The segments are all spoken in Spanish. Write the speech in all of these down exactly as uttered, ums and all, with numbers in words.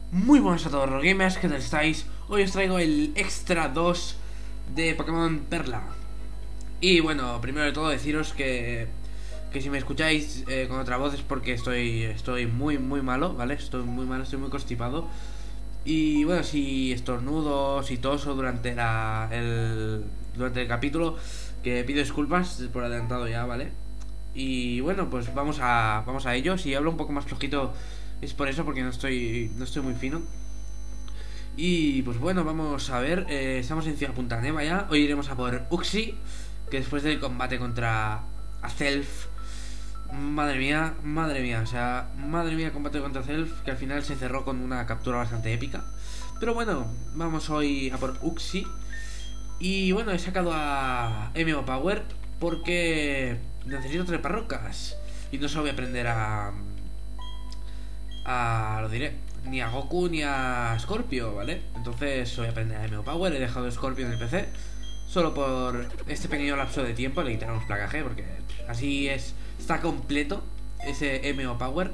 Muy buenas a todos los gamers, ¿qué tal estáis? Hoy os traigo el Extra dos de Pokémon Perla. Y bueno, primero de todo deciros que, que si me escucháis eh, con otra voz es porque estoy, estoy muy muy malo, ¿vale? Estoy muy malo, estoy muy constipado. Y bueno, si estornudo, si toso durante la, el, durante el capítulo, que pido disculpas por adelantado ya, ¿vale? Y bueno, pues vamos a, vamos a ello. Si hablo un poco más flojito es por eso, porque no estoy, no estoy muy fino. Y pues bueno, vamos a ver, eh, estamos en Ciudad Punta Neva ya. Hoy iremos a por Uxie, que después del combate contra Azelf, madre mía, madre mía, o sea, madre mía, combate contra Azelf, que al final se cerró con una captura bastante épica. Pero bueno, vamos hoy a por Uxie. Y bueno, he sacado a M O Power porque necesito trepar rocas. Y no solo voy a aprender a... a... lo diré, ni a Goku ni a Scorpio, ¿vale? Entonces voy a aprender a M O Power. He dejado Scorpio en el P C solo por este pequeño lapso de tiempo. Le quitaremos placaje porque así es, está completo ese M O Power.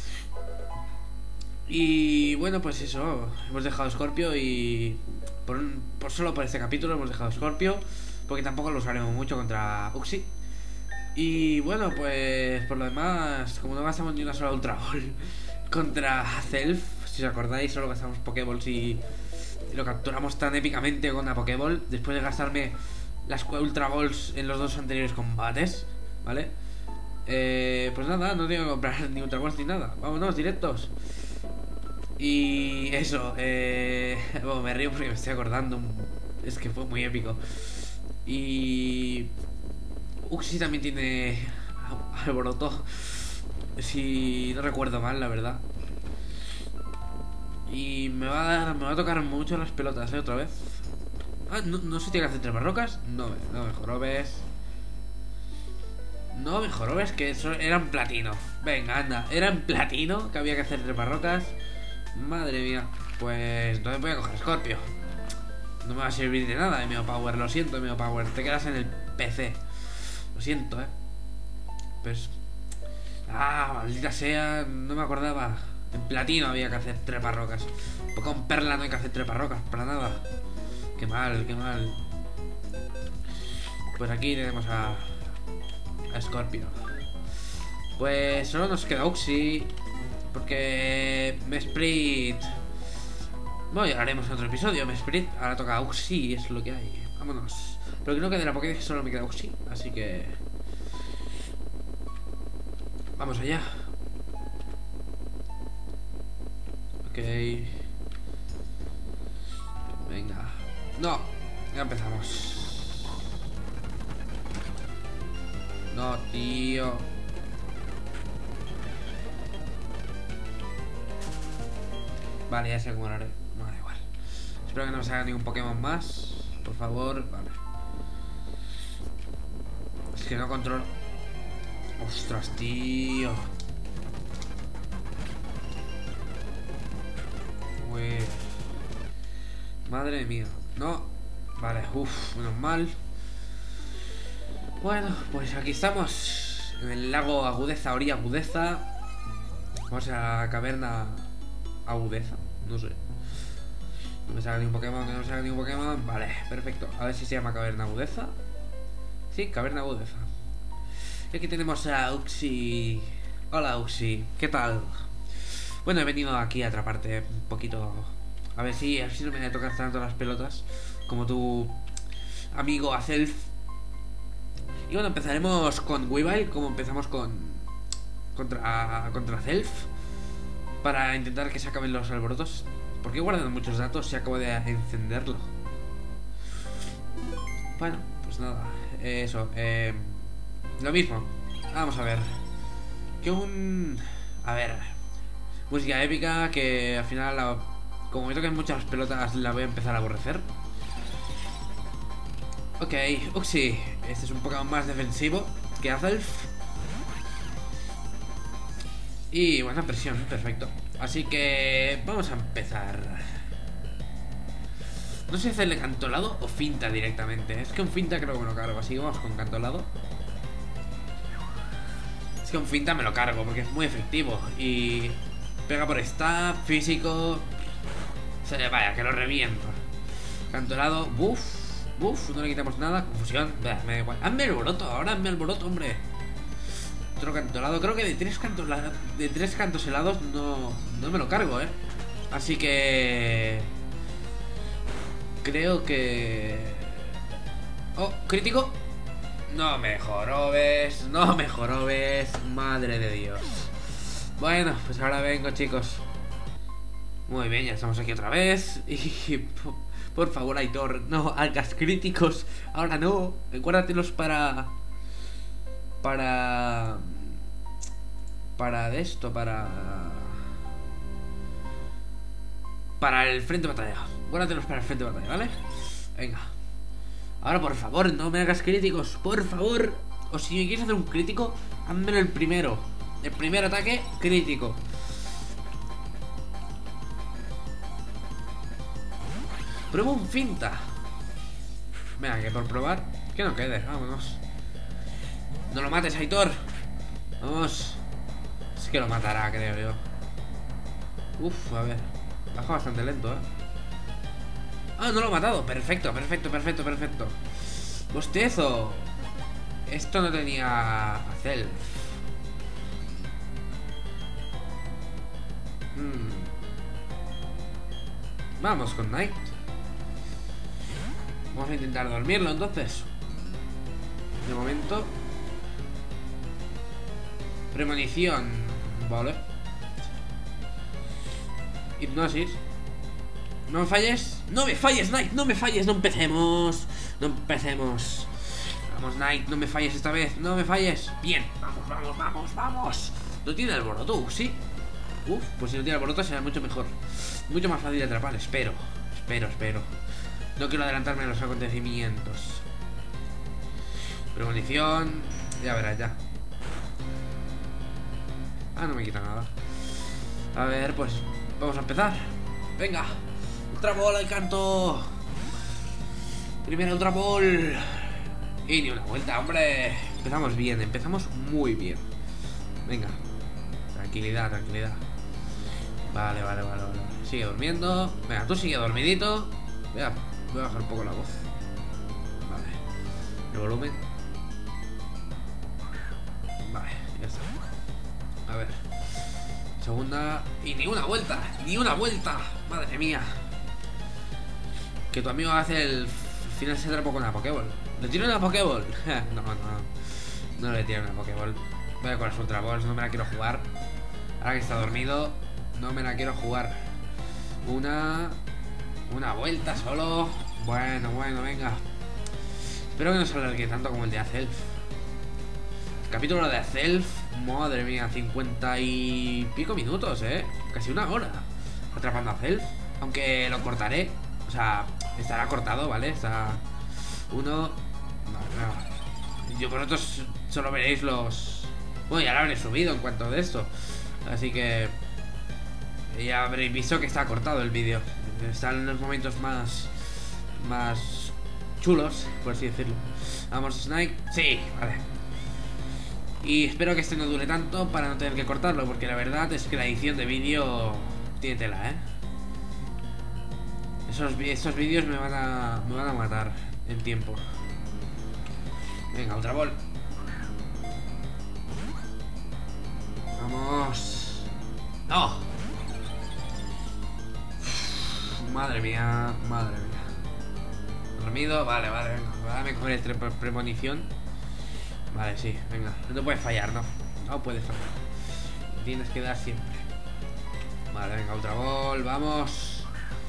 Y bueno, pues eso, hemos dejado Scorpio y... Por, un, por solo por este capítulo hemos dejado Scorpio, porque tampoco lo usaremos mucho contra Uxie. Y bueno, pues por lo demás, como no gastamos ni una sola Ultra Ball contra Azelf, si os acordáis, solo gastamos Pokéballs y, y lo capturamos tan épicamente con una Pokéball, después de gastarme las Ultra Balls en los dos anteriores combates, ¿vale? Eh, pues nada, no tengo que comprar ni Ultra Balls ni nada, vámonos, directos. Y eso, eh... bueno, me río porque me estoy acordando. Es que fue muy épico. Y... Uxie también tiene alboroto, si no recuerdo mal, la verdad. Y me va a dar, me va a tocar mucho las pelotas, ¿eh? Otra vez. Ah, no, no se tiene que hacer tres barrocas. No, no me jorobes. No me jorobes, que eso era en platino. Venga, anda, era en platino que había que hacer tres barrocas. Madre mía, pues entonces voy a coger Scorpio. No me va a servir de nada M O Power, lo siento M O Power, te quedas en el P C. Lo siento, eh. Pues... ah, maldita sea, no me acordaba. En platino había que hacer tres parrocas. Pues con Perla no hay que hacer tres parrocas, para nada. Qué mal, qué mal. Pues aquí tenemos a... a Scorpio. Pues solo nos queda Uxie, porque Mesprit... bueno, ya lo haremos en otro episodio. Mesprit, ahora toca Uxie, es lo que hay. Vámonos. Pero creo que de la Pokédex solo me queda Uxie, así que... vamos allá. Ok. Venga. No, ya empezamos. No, tío. Vale, ya sé cómo lo haré. No, da igual. Espero que no me salga ningún Pokémon más. Por favor, vale. Es que no controlo. Ostras, tío. Uy. Madre mía. No. Vale, uff, menos mal. Bueno, pues aquí estamos. En el lago Agudeza, orilla Agudeza. Vamos a la caverna Agudeza, no sé. No me salga ni un Pokémon, que no me salga ni un Pokémon. Vale, perfecto. A ver si se llama Caverna Agudeza. Sí, Caverna Agudeza. Y aquí tenemos a Uxie. Hola Uxie, ¿qué tal? Bueno, he venido aquí a atraparte un poquito. A ver si, a ver si no me tocas tanto las pelotas como tu amigo Azelf. Y bueno, empezaremos con Weavile, como empezamos con Contra, contra Azelf, para intentar que se acaben los alborotos. Porque he guardado muchos datos si acabo de encenderlo. Bueno, pues nada, eso, eh, lo mismo. Vamos a ver. Que un... a ver, música épica que al final, la... como me toquen muchas pelotas, la voy a empezar a aborrecer. Ok, Uxie, este es un Pokémon más defensivo que Azelf. Y buena presión, perfecto. Así que vamos a empezar. No sé hacerle cantolado o finta directamente. Es que un finta creo que me lo cargo, así que vamos con cantolado. Es que un finta me lo cargo porque es muy efectivo y pega por stab, físico. Se, vaya, que lo reviento. Canto helado. Buf. Buf. No le quitamos nada. Confusión. Bah, me da igual. Hazme el alboroto. Ahora hazme el alboroto, hombre. Otro canto helado. Creo que de tres cantos de tres cantos helados no, no me lo cargo, eh. Así que... creo que... Oh, crítico. No me jorobes. No me jorobes. Madre de Dios. Bueno, pues ahora vengo, chicos. Muy bien, ya estamos aquí otra vez. Y por, por favor, Aitor, no hagas críticos. Ahora no. Recuérdatelos para... Para... Para de esto, para... Para el frente de batalla. Guárdatelos para el frente de batalla, ¿vale? Venga. Ahora, por favor, no me hagas críticos. Por favor. O si me quieres hacer un crítico, házmelo el primero. El primer ataque, crítico. Pruebo un finta. Venga, que por probar, que no quede, vámonos. No lo mates, Aitor. Vamos. Es que lo matará, creo yo. Uf, a ver. Baja bastante lento, eh. Ah, no lo he matado, perfecto, perfecto, perfecto, perfecto. Bostezo. Esto no tenía a Self. hmm. Vamos con Knight. Vamos a intentar dormirlo entonces. De momento. Premonición. Vale. Hipnosis. No me falles. No me falles, Knight. No me falles. No empecemos. No empecemos. Vamos, Knight. No me falles esta vez. No me falles. Bien. Vamos, vamos, vamos, vamos. No tiene alboroto, ¿sí? Uf, pues si no tiene alboroto será mucho mejor. Mucho más fácil de atrapar. Espero. Espero, espero. No quiero adelantarme a los acontecimientos. Premonición. Ya verás, ya. Ah, no me quita nada. A ver, pues vamos a empezar. Venga. Ultra Ball al canto. Primera Ultra Ball. Y ni una vuelta, hombre. Empezamos bien, empezamos muy bien. Venga. Tranquilidad, tranquilidad. Vale, vale, vale, vale. Sigue durmiendo. Venga, tú sigue dormidito. Venga, voy a bajar un poco la voz. Vale. El volumen. Vale, ya está. A ver. Segunda. Y ni una vuelta. Ni una vuelta. Madre mía. Que tu amigo hace el final se atrapó con una Pokéball. ¿Le tiro una Pokéball? No, no. No le tiro una Pokéball. Voy a con las Ultra Balls. No me la quiero jugar. Ahora que está dormido. No me la quiero jugar. Una. Una vuelta solo. Bueno, bueno, venga. Espero que no se alargue tanto como el de Azelf. El capítulo de Azelf. Madre mía, cincuenta y pico minutos, eh. Casi una hora atrapando a Azelf. Aunque lo cortaré. O sea, estará cortado, ¿vale? Está. Uno. No, no. Yo vosotros solo veréis los. Bueno, ya lo habré subido en cuanto de esto. Así que ya habréis visto que está cortado el vídeo. Están en los momentos más Más chulos, por así decirlo. Vamos, Snake. Sí, vale. Y espero que este no dure tanto para no tener que cortarlo, porque la verdad es que la edición de vídeo tiene tela, ¿eh? Esos, estos vídeos me van a Me van a matar en tiempo. Venga, Ultra Ball. Vamos. ¡No! Madre mía, madre mía. Dormido, vale, vale, venga. Dame coger el pre premonición. Vale, sí, venga. No puedes fallar, no. No puedes fallar. Tienes que dar siempre. Vale, venga, Ultra Ball, vamos.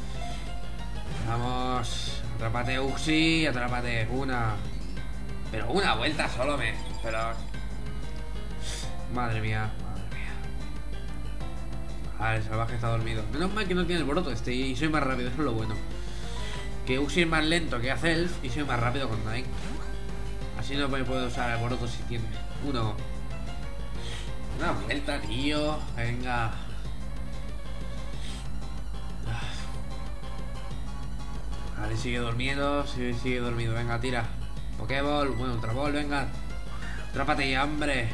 Vamos. Atrápate, Uxie, atrápate. Una. Pero una vuelta solo me. Pero. Madre mía. Vale, el salvaje está dormido. Menos mal que no tiene el broto este y soy más rápido, eso es lo bueno. Que Uxie es más lento que Azelf y soy más rápido con Nike. Así no me puedo usar el broto si tiene. Uno. Una vuelta, tío. Venga. Vale, sigue durmiendo. Sigue, sigue dormido. Venga, tira. Pokéball. Bueno, Ultra Ball, venga. Atrápate ya, hombre.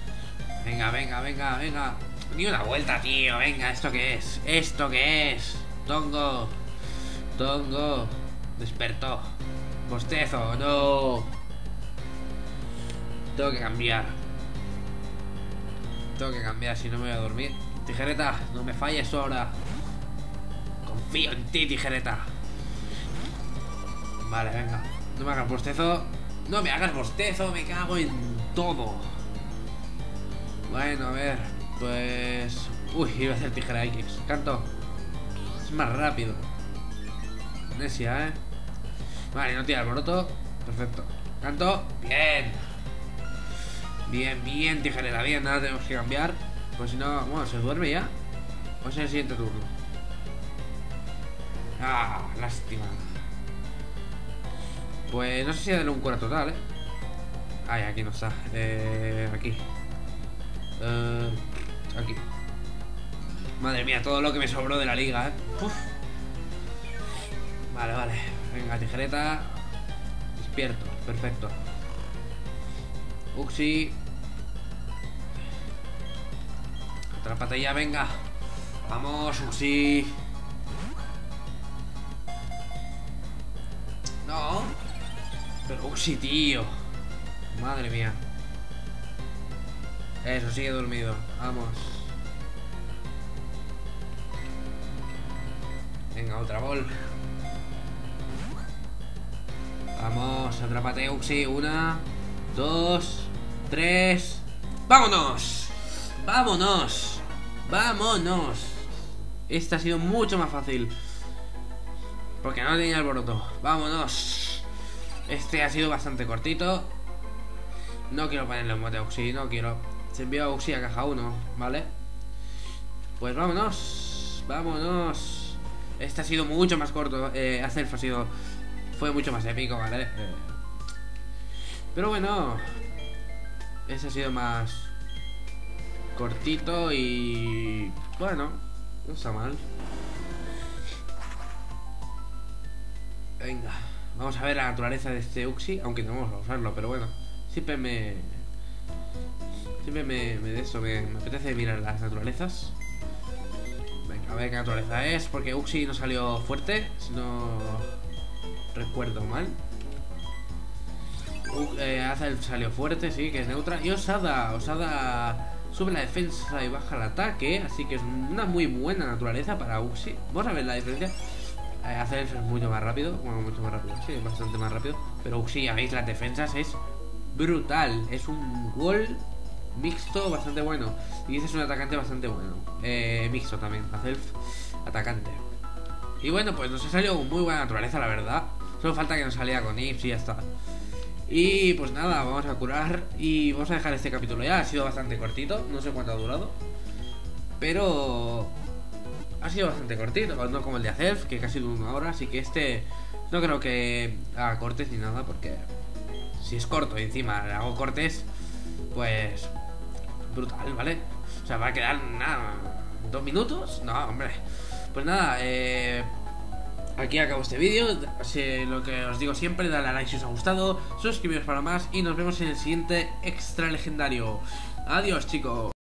Venga, venga, venga, venga. Ni una vuelta, tío. Venga, ¿esto qué es? ¿Esto qué es? Tongo. Tongo. Despertó. Bostezo, no. Tengo que cambiar. Tengo que cambiar, si no me voy a dormir. Tijereta, no me falles ahora. Confío en ti, tijereta. Vale, venga. No me hagas bostezo. No me hagas bostezo, me cago en todo. Bueno, a ver. Pues... Uy, iba a hacer tijera X. Canto. Es más rápido. Necia, eh. Vale, no tira alboroto. Perfecto. Canto. Bien. Bien, bien, tijerera. Bien, nada tenemos que cambiar. Pues si no... Bueno, ¿se duerme ya? ¿O es el siguiente turno? Ah, lástima. Pues no sé si darle un cura total, eh. Ay, aquí no está. Eh, aquí. Eh, aquí. Madre mía, todo lo que me sobró de la liga, eh. Uf. Vale, vale. Venga, tijereta. Despierto, perfecto. Uxie. Atrápate ya, venga. Vamos, Uxie. No. Pero Uxie, tío. Madre mía. Eso, sigue dormido. Vamos. Venga, otra bol. Vamos, atrápate, Uxie. Una, dos, tres. ¡Vámonos! ¡Vámonos! ¡Vámonos! Esta ha sido mucho más fácil, porque no tenía alboroto. ¡Vámonos! Este ha sido bastante cortito. No quiero ponerle un mote a Uxie, no quiero. Se envió a Uxie a caja uno, ¿vale? Pues vámonos. Vámonos. Este ha sido mucho más corto. Eh, Azelf ha sido... Fue mucho más épico, ¿vale? Eh, pero bueno, ese ha sido más cortito y... Bueno, no está mal. Venga, vamos a ver la naturaleza de este Uxie. Aunque no vamos a usarlo, pero bueno. Siempre me... Siempre me, me de eso, me, me apetece mirar las naturalezas. Venga, a ver qué naturaleza es. Porque Uxie no salió fuerte, si no recuerdo mal. Uh, eh, Azelf salió fuerte, sí, que es neutra. Y Osada, Osada sube la defensa y baja el ataque. Así que es una muy buena naturaleza para Uxie. Vamos a ver la diferencia. eh, Azelf es mucho más rápido. Bueno, mucho más rápido, sí, bastante más rápido. Pero Uxie, ya veis, las defensas es brutal. Es un gol mixto bastante bueno. Y ese es un atacante bastante bueno. eh, Mixto también, Azelf, atacante. Y bueno, pues nos ha salido muy buena naturaleza, la verdad. Solo falta que nos saliera con Ips y ya está. Y pues nada, vamos a curar. Y vamos a dejar este capítulo ya. Ha sido bastante cortito, no sé cuánto ha durado, pero ha sido bastante cortito, no como el de Azelf, que casi duró una hora. Así que este no creo que haga cortes ni nada, porque si es corto y encima le hago cortes, pues brutal, ¿vale? O sea, va a quedar nada, dos minutos. No, hombre. Pues nada, eh... aquí acabo este vídeo. Así, lo que os digo siempre, dale a like si os ha gustado, suscribiros para más y nos vemos en el siguiente extra legendario. Adiós, chicos.